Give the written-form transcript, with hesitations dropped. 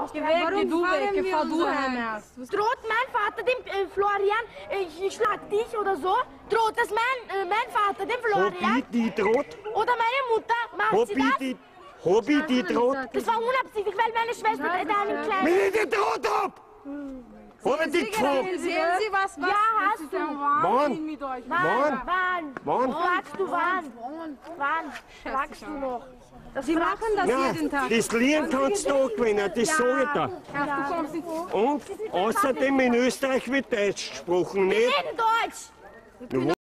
Geh weg, geh du weg, fahr du heim. Droht mein Vater dem Florian, ich schlag dich oder so? Droht das mein Vater dem Florian? Hab ich die droht? Oder meine Mutter? Macht sie das? Hab ich die droht? Das war unabsichtlich, weil meine Schwester da einen kleinen... Wenn ich die droht hab! Hab ich die gefragt? Sehen Sie was? Ja, hast du. Wann? Wann? Fragst du wann? Wann? Fragst du noch? Sie machen das jeden Tag. Das Lied kannst du auch gewinnen, das sag ich dir. Du kommst nicht. Und außerdem in Österreich wird Deutsch gesprochen, nicht? In Deutsch!